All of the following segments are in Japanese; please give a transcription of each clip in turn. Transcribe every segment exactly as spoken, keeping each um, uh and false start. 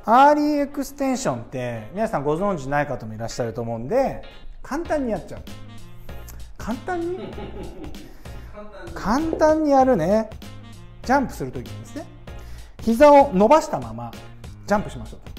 アーリーエクステンションって皆さんご存知ない方もいらっしゃると思うんで、簡単にやっちゃう。簡単に簡単にやるね。ジャンプするときにですね、膝を伸ばしたままジャンプしましょう。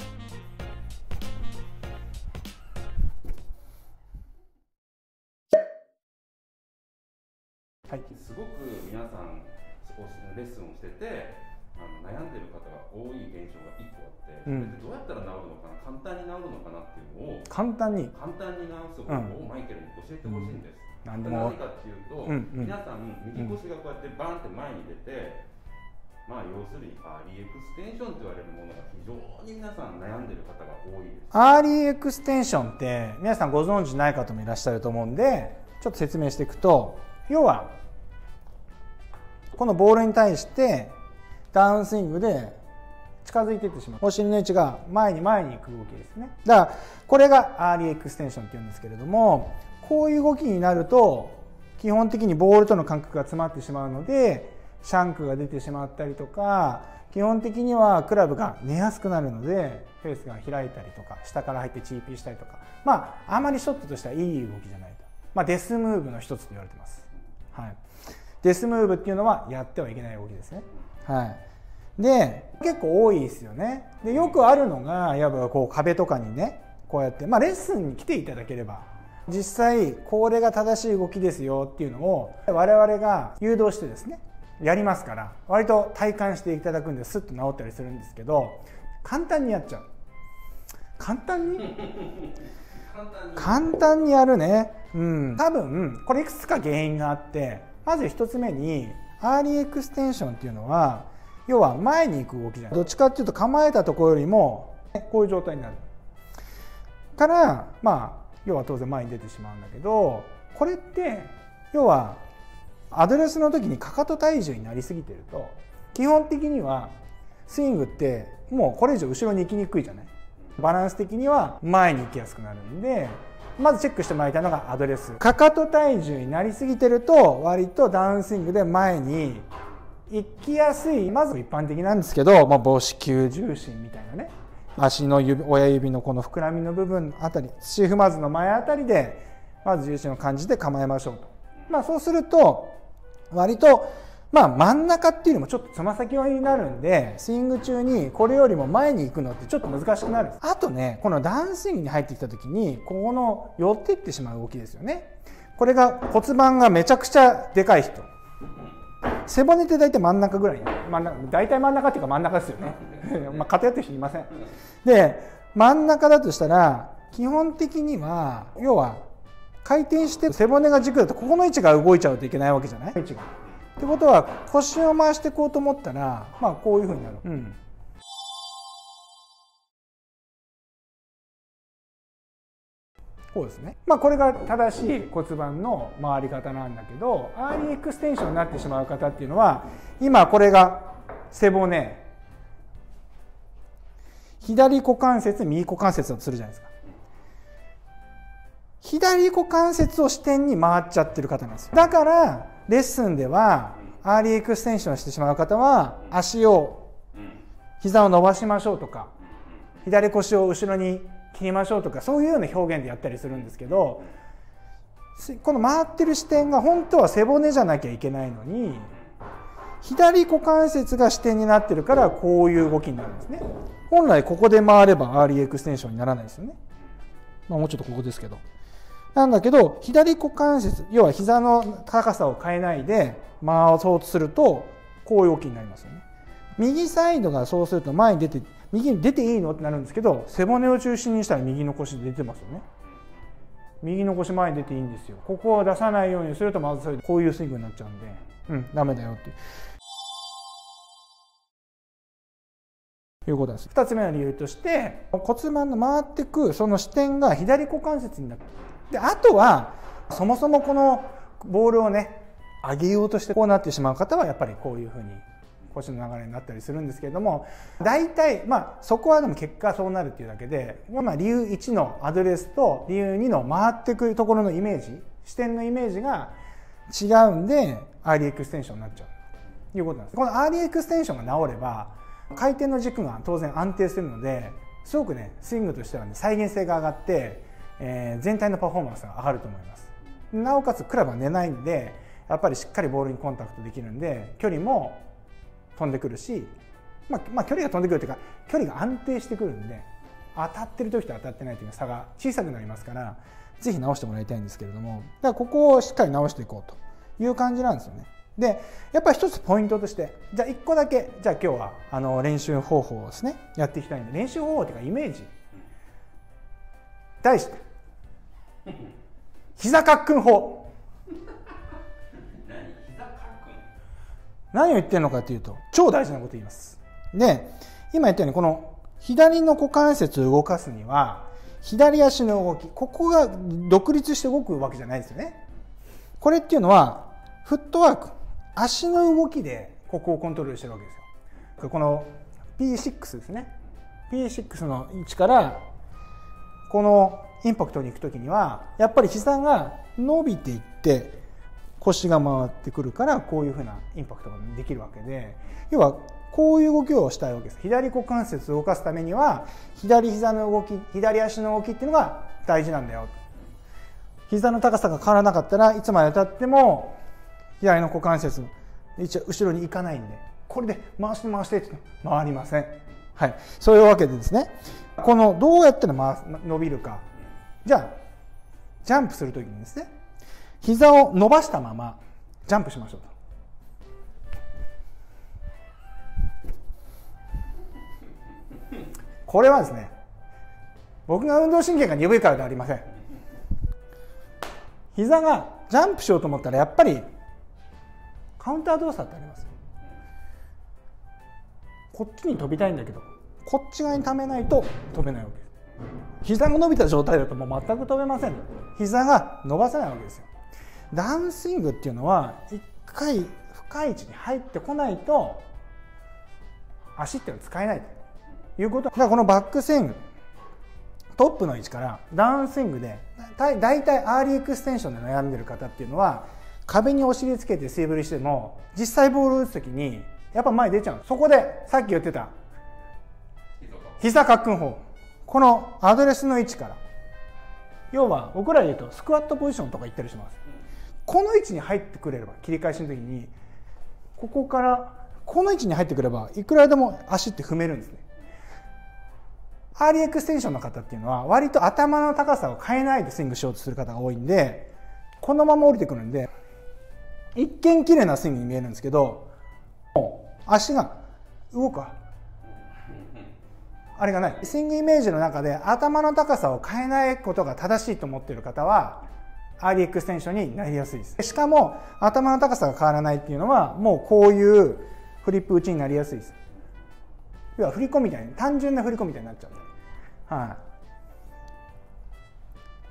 はい、すごく皆さんレッスンをしててあの悩んでる方が多い現象がいっこあって、うん、どうやったら治るのかな、簡単に治るのかなっていうのを簡単に簡単に治す方法をマイケルに教えてほしいんです。うん、何かっていうと、うんうん、皆さん右腰がこうやってバンって前に出て、うん、まあ要するにアーリーエクステンションと言われるものが非常に皆さん悩んでる方が多いです。 アーリーエクステンションって皆さんご存知ない方もいらっしゃると思うんで、ちょっと説明していくと、要はこのボールに対してダウンスイングで近づいていってしまう。お尻の位置が前に前に行く動きですね。だからこれがアーリーエクステンションっていうんですけれども、こういう動きになると基本的にボールとの間隔が詰まってしまうのでシャンクが出てしまったりとか、基本的にはクラブが寝やすくなるのでフェースが開いたりとか、下から入ってチーピーしたりとか、まああまりショットとしてはいい動きじゃないと、まあ、デスムーブの一つと言われてます。はい、デスムーブっていうのはやってはいけない動きですね。はい、で結構多いですよね。でよくあるのが、やっぱこう壁とかにね、こうやって、まあ、レッスンに来ていただければ実際これが正しい動きですよっていうのを我々が誘導してですねやりますから、割と体感していただくんでスッと治ったりするんですけど、簡単にやっちゃう。簡単に簡単にやるね。うん、多分これいくつか原因があって、まず一つ目にアーリーエクステンションっていうのは要は前に行く動きじゃない。どっちかっていうと構えたところよりもこういう状態になるから、まあ要は当然前に出てしまうんだけど、これって要はアドレスの時にかかと体重になりすぎてると、基本的にはスイングってもうこれ以上後ろに行きにくいじゃない。バランス的には前に行きやすくなるんで、まずチェックしてもらいたいのがアドレス。かかと体重になりすぎてると割とダウンスイングで前に行きやすい。まず一般的なんですけど、まあ、母子球重心みたいなね、足の指、親指のこの膨らみの部分あたり、土踏まずの前あたりでまず重心を感じて構えましょうと。まあそうすると割とまあ真ん中っていうよりもちょっとつま先寄りになるんで、スイング中にこれよりも前に行くのってちょっと難しくなる。あとね、このダウンスイングに入ってきた時にここの寄っていってしまう動きですよね。これが骨盤がめちゃくちゃでかい人、背骨って大体真ん中ぐらい、真ん中、大体真ん中っていうか真ん中ですよねまあ偏ってる人いません。で真ん中だとしたら基本的には要は回転して背骨が軸だとここの位置が動いちゃうといけないわけじゃない。位置がってことは腰を回していこうと思ったら、まあこういうふうになる。うん、こうですね。まあこれが正しい骨盤の回り方なんだけど、アーリーエクステンションになってしまう方っていうのは、今これが背骨、左股関節、右股関節だとするじゃないですか。左股関節を支点に回っちゃってる方なんですよ。だからレッスンではアーリーエクステンションしてしまう方は足を膝を伸ばしましょうとか、左腰を後ろに切りましょうとか、そういうような表現でやったりするんですけど、この回ってる視点が本当は背骨じゃなきゃいけないのに左股関節が支点になってるからこういう動きになるんですね。本来ここで回ればアーリーエクステンションにならないですよね。まあもうちょっとここですけど。なんだけど左股関節、要は膝の高さを変えないで回そうとするとこういう動きになりますよね。右サイドがそうすると前に出て、右に出ていいのってなるんですけど、背骨を中心にしたら右の腰出てますよね。右の腰前に出ていいんですよ。ここを出さないようにするとまずそれでこういうスイングになっちゃうんで、うんダメだよっていうことなんです。ふたつめの理由として骨盤の回ってくその視点が左股関節になって、であとはそもそもこのボールをね上げようとしてこうなってしまう方はやっぱりこういうふうに腰の流れになったりするんですけれども、大体まあそこはでも結果そうなるっていうだけで、まあ、理由いちのアドレスと理由にの回ってくるところのイメージ、視点のイメージが違うんでアーリーエクステンションになっちゃうということなんです。このアーリーエクステンションが治れば回転の軸が当然安定するのですごくねスイングとしては、ね、再現性が上がって、えー、全体のパフォーマンスが上がると思います。なおかつクラブは寝ないんでやっぱりしっかりボールにコンタクトできるんで距離も飛んでくるし、まあ、まあ距離が飛んでくるというか距離が安定してくるんで当たってる時と当たってないという差が小さくなりますからぜひ直してもらいたいんですけれども、だからここをしっかり直していこうという感じなんですよね。でやっぱり一つポイントとしてじゃあいっこだけじゃあ今日はあの練習方法をですねやっていきたいんで、練習方法というかイメージ題して膝かっくん法。何を言ってるのかというと超大事なことを言います。で今言ったようにこの左の股関節を動かすには左足の動き、ここが独立して動くわけじゃないですよね。これっていうのはフットワーク、足の動きでここをコントロールしてるわけですよ。この ピーシックス ですね。ピーシックス の位置からこのインパクトに行くときにはやっぱり膝が伸びていって腰が回ってくるからこういうふうなインパクトができるわけで、要はこういう動きをしたいわけです。左股関節を動かすためには左膝の動き、左足の動きっていうのが大事なんだよ。膝の高さが変わらなかったらいつまでたっても左の股関節後ろに行かないんで、これで回して回してって回りません。はい、そういうわけでですね、このどうやったら回す伸びるか。じゃあジャンプするときにですね、膝を伸ばしたままジャンプしましょうと。これはですね、僕が運動神経が鈍いからではありません。膝がジャンプしようと思ったらやっぱりカウンター動作ってあります。こっちに飛びたいんだけどこっち側にためないと飛べないわけです。膝が伸びた状態だともう全く飛べません。膝が伸ばせないわけですよ。ダウンスイングっていうのは一回深い位置に入ってこないと足っていうのは使えないということ。だからこのバックスイングトップの位置からダウンスイングでだいたいアーリーエクステンションで悩んでる方っていうのは壁にお尻つけて素振りしても実際ボールを打つ時にやっぱ前出ちゃう。そこでさっき言ってた膝かっくん法、このアドレスの位置から、要は僕らで言うとスクワットポジションとか言ったりします。この位置に入ってくれれば切り返しの時にここからこの位置に入ってくればいくらでも足って踏めるんですね。アーリーエクステンションの方っていうのは割と頭の高さを変えないでスイングしようとする方が多いんで、このまま降りてくるんで一見綺麗なスイングに見えるんですけど足が動くあれがない。スイングイメージの中で頭の高さを変えないことが正しいと思っている方はアーリーエクステンションになりやすいです。しかも頭の高さが変わらないっていうのはもうこういうフリップ打ちになりやすいです。要は振り子みたいに単純な振り子みたいになっちゃうんで、はい、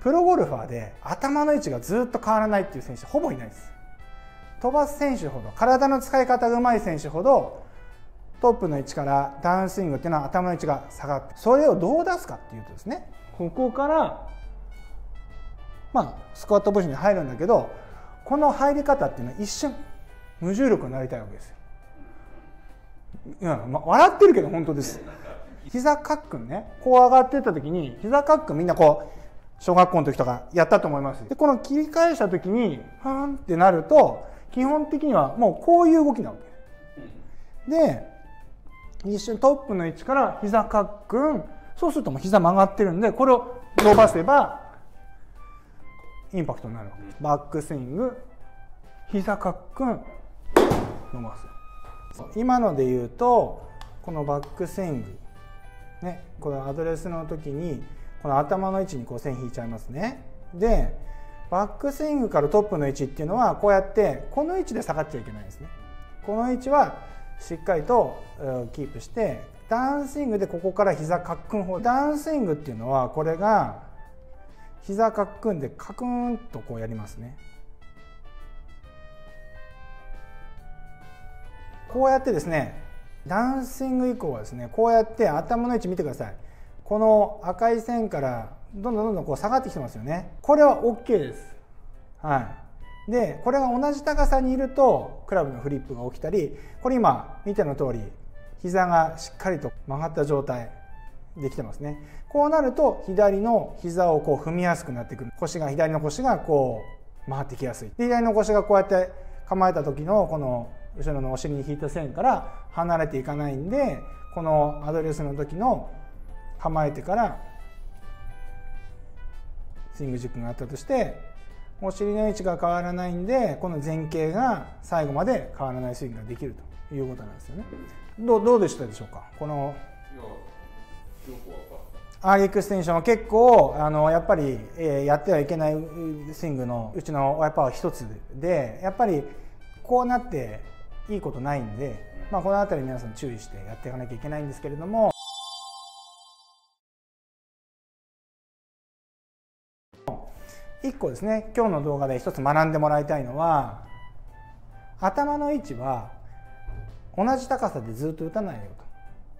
プロゴルファーで頭の位置がずっと変わらないっていう選手ほぼいないです。飛ばす選手ほど体の使い方がうまい選手ほどトップの位置からダウンスイングっていうのは頭の位置が下がって、それをどう出すかっていうとですね、ここからまあスクワットポジションに入るんだけど、この入り方っていうのは一瞬無重力になりたいわけですよ。いや、まあ、笑ってるけど本当です。膝かっくんね、こう上がっていった時に膝かっくんみんなこう小学校の時とかやったと思います。でこの切り返した時にフーンってなると基本的にはもうこういう動きなわけで、一瞬トップの位置から膝かっくん、そうするともう膝曲がってるんでこれを伸ばせばインパクトになるわけです。バックスイング膝かっくん伸ばす。今ので言うとこのバックスイングね、このアドレスの時にこの頭の位置にこう線引いちゃいますね。でバックスイングからトップの位置っていうのはこうやってこの位置で下がっちゃいけないんですね。この位置はしっかりとキープしてダウンスイングでここから膝かっくん方、ダウンスイングっていうのはこれが膝かっくんでカクンとこうやりますね。こうやってですね、ダウンスイング以降はですね、こうやって頭の位置見てください。この赤い線からどんどんどんどんこう下がってきてますよね。これは OK です。はい。で、これが同じ高さにいるとクラブのフリップが起きたり、これ今見ての通り膝がしっかりと曲がった状態できてますね。こうなると左の膝をこう踏みやすくなってくる。腰が左の腰がこう回ってきやすい。で左の腰がこうやって構えた時のこの後ろのお尻に引いた線から離れていかないんで、このアドレスの時の構えてからスイング軸があったとして、お尻の位置が変わらないんで、この前傾が最後まで変わらないスイングができるということなんですよね。どう、どうでしたでしょうか。このアーリーエクステンションは結構あのやっぱり、えー、やってはいけないスイングのうちのやっぱ一つで、やっぱりこうなっていいことないんで、まあ、この辺り皆さん注意してやっていかなきゃいけないんですけれども、いっこですね、今日の動画で一つ学んでもらいたいのは、頭の位置は同じ高さでずっと打たないよと、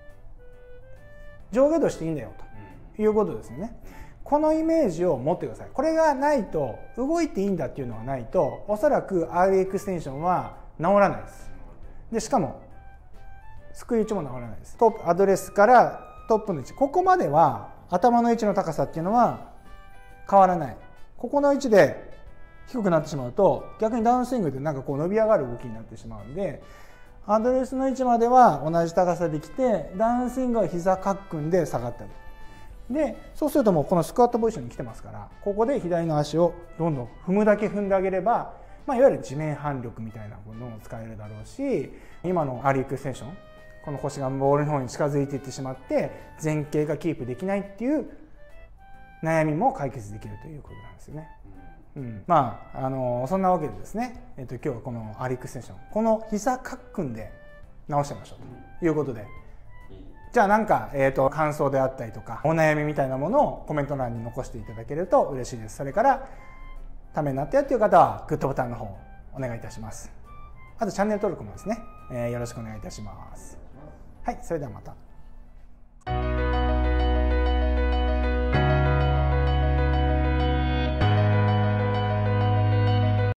上下動していいんだよということですよね。このイメージを持ってください。これがないと、動いていいんだっていうのがないと、おそらく アーリーエクステンションは治らないです。でしかもスクリュー位置も治らないです。トップアドレスからトップの位置、ここまでは頭の位置の高さっていうのは変わらない。ここの位置で低くなってしまうと、逆にダウンスイングでなんかこう伸び上がる動きになってしまうんで、アドレスの位置までは同じ高さで来て、ダウンスイングは膝カックンで下がったりで、そうするともうこのスクワットポジションに来てますから、ここで左の足をどんどん踏むだけ踏んであげれば、まあ、いわゆる地面反力みたいなものを使えるだろうし、今のアーリーエクステンション、この腰がボールの方に近づいていってしまって前傾がキープできないっていう悩みも解決できるということなんですよね。うん、まああのそんなわけでですね、えっと、今日はこのアーリーエクステンション、この膝カックンで直してみましょうということで、じゃあなんか、えー、と感想であったりとかお悩みみたいなものをコメント欄に残していただけると嬉しいです。それからためになったよという方はグッドボタンの方お願いいたします。あとチャンネル登録もですね、えー、よろしくお願いいたします。はい、それではまた。